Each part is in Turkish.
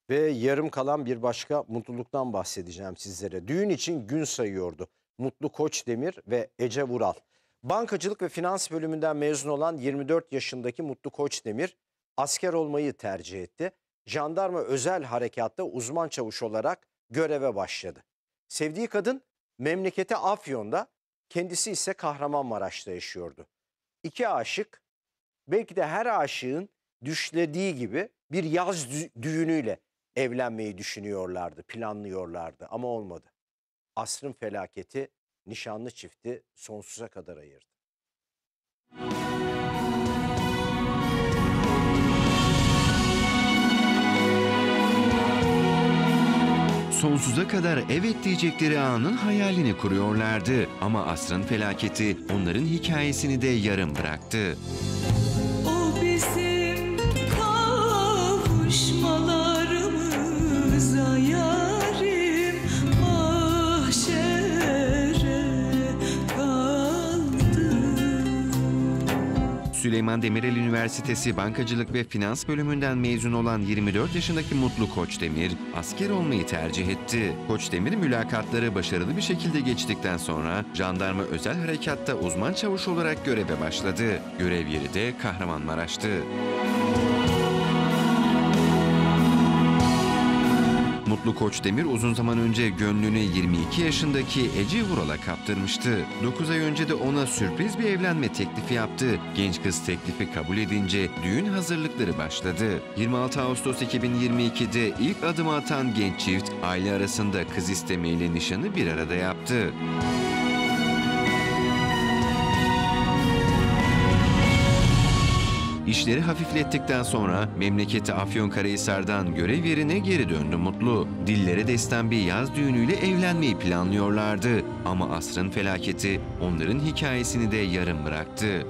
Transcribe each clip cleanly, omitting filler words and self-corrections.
Ve yarım kalan bir başka mutluluktan bahsedeceğim sizlere. Düğün için gün sayıyordu Mutlu Koçdemir ve Ece Vural. Bankacılık ve finans bölümünden mezun olan 24 yaşındaki Mutlu Koçdemir asker olmayı tercih etti. Jandarma özel harekatta uzman çavuş olarak göreve başladı. Sevdiği kadın memleketi Afyon'da, kendisi ise Kahramanmaraş'ta yaşıyordu. İki aşık belki de her aşığın düşlediği gibi bir yaz düğünüyle evlenmeyi düşünüyorlardı, planlıyorlardı ama olmadı. Asrın felaketi nişanlı çifti sonsuza kadar ayırdı. Sonsuza kadar evet diyecekleri anın hayalini kuruyorlardı. Ama asrın felaketi onların hikayesini de yarım bıraktı. O bizim kavuşmalarımıza yarim mahşere kaldı. Süleyman Demirel Üniversitesi Bankacılık ve Finans bölümünden mezun olan 24 yaşındaki Mutlu Koçdemir asker olmayı tercih etti. Koçdemir mülakatları başarılı bir şekilde geçtikten sonra jandarma özel harekatta uzman çavuş olarak göreve başladı. Görev yeri de Kahramanmaraş'tı. Mutlu Koçdemir uzun zaman önce gönlünü 22 yaşındaki Ece Vural'a kaptırmıştı. 9 ay önce de ona sürpriz bir evlenme teklifi yaptı. Genç kız teklifi kabul edince düğün hazırlıkları başladı. 26 Ağustos 2022'de ilk adımı atan genç çift aile arasında kız istemeyle nişanı bir arada yaptı. İşleri hafiflettikten sonra memleketi Afyonkarahisar'dan görev yerine geri döndü Mutlu. Dillere destan bir yaz düğünüyle evlenmeyi planlıyorlardı. Ama asrın felaketi onların hikayesini de yarım bıraktı.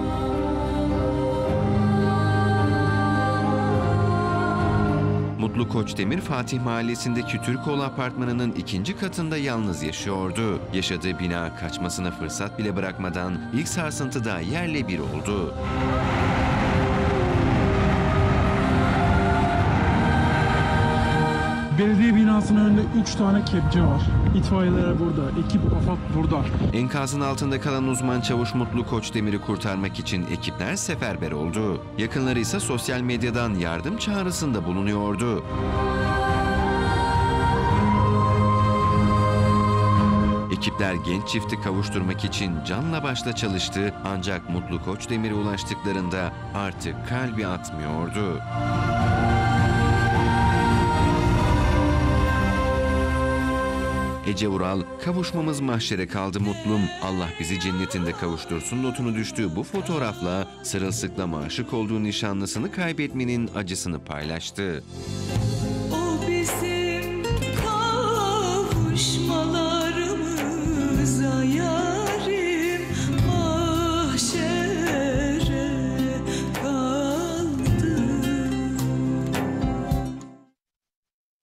Mutlu Koçdemir, Fatih Mahallesi'ndeki Türkoğlu Apartmanı'nın 2. katında yalnız yaşıyordu. Yaşadığı bina kaçmasına fırsat bile bırakmadan ilk sarsıntıda yerle bir oldu. Belediye binasının önünde 3 tane kepçe var. İtfaiyeler burada, ekip AFAD burada. Enkazın altında kalan uzman çavuş Mutlu Koçdemir'i kurtarmak için ekipler seferber oldu. Yakınları ise sosyal medyadan yardım çağrısında bulunuyordu. Ekipler genç çifti kavuşturmak için canla başla çalıştı, ancak Mutlu Koçdemir'e ulaştıklarında artık kalbi atmıyordu. Ece Vural, "Kavuşmamız mahşere kaldı mutlum, Allah bizi cennetinde kavuştursun" notunu düştüğü bu fotoğrafla sırılsıklama aşık olduğu nişanlısını kaybetmenin acısını paylaştı.